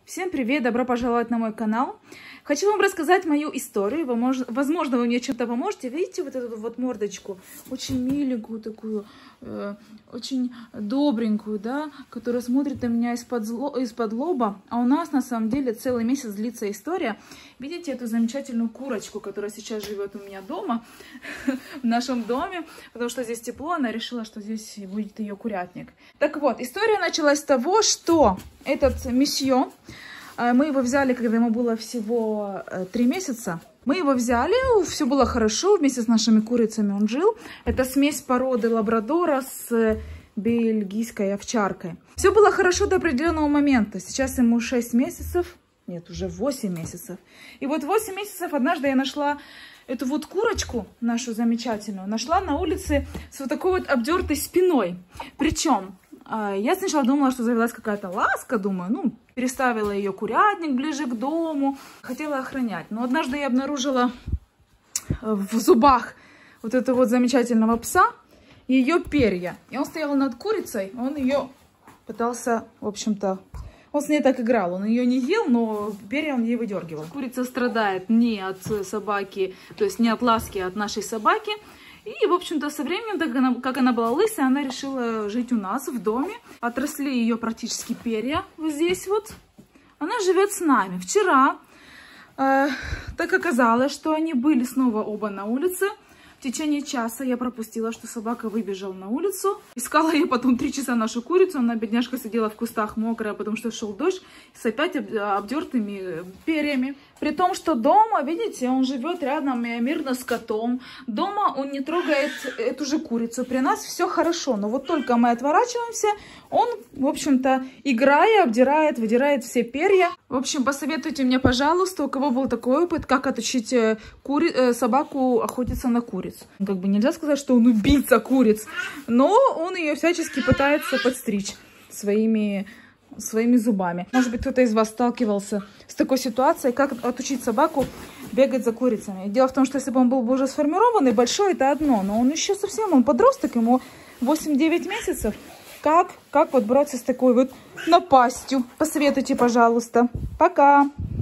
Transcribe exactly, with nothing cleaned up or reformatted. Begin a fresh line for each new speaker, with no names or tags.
Всем привет, добро пожаловать на мой канал. Хочу вам рассказать мою историю. Возможно, вы мне чем-то поможете. Видите вот эту вот мордочку? Очень миленькую такую, э, очень добренькую, да, которая смотрит на меня из-под из-под лоба. А у нас на самом деле целый месяц длится история. Видите эту замечательную курочку, которая сейчас живет у меня дома, в нашем доме, потому что здесь тепло. Она решила, что здесь будет ее курятник. Так вот, история началась с того, что этот месье, мы его взяли, когда ему было всего три месяца. Мы его взяли, все было хорошо, вместе с нашими курицами он жил. Это смесь породы лабрадора с бельгийской овчаркой. Все было хорошо до определенного момента. Сейчас ему шесть месяцев, нет, уже восемь месяцев. И вот восемь месяцев однажды я нашла эту вот курочку, нашу замечательную, нашла на улице с вот такой вот обдертой спиной. Причем я сначала думала, что завелась какая-то ласка, думаю, ну, переставила ее курятник ближе к дому, хотела охранять. Но однажды я обнаружила в зубах вот этого вот замечательного пса ее перья. И он стоял над курицей, он ее пытался, в общем-то, он с ней так играл. Он ее не ел, но перья он ей выдергивал. Курица страдает не от собаки, то есть не от ласки, а от нашей собаки. И, в общем-то, со временем, так она, как она была лысая, она решила жить у нас в доме. Отросли ее практически перья вот здесь вот. Она живет с нами. Вчера э, так оказалось, что они были снова оба на улице. В течение часа я пропустила, что собака выбежала на улицу. Искала я потом три часа нашу курицу. Она, бедняжка, сидела в кустах мокрая, потому что шел дождь, с опять обдертыми перьями. При том, что дома, видите, он живет рядом мирно с котом. Дома он не трогает эту же курицу. При нас все хорошо. Но вот только мы отворачиваемся, он, в общем-то, играя, обдирает, выдирает все перья. В общем, посоветуйте мне, пожалуйста, у кого был такой опыт, как отучить кури... собаку охотиться на куриц. Как бы нельзя сказать, что он убийца куриц, но он ее всячески пытается подстричь своими... своими зубами. Может быть, кто-то из вас сталкивался с такой ситуацией, как отучить собаку бегать за курицами. Дело в том, что если бы он был бы уже сформированный, большой, это одно, но он еще совсем, он подросток, ему восемь-девять месяцев. Как, как вот бороться с такой вот напастью? Посоветуйте, пожалуйста. Пока!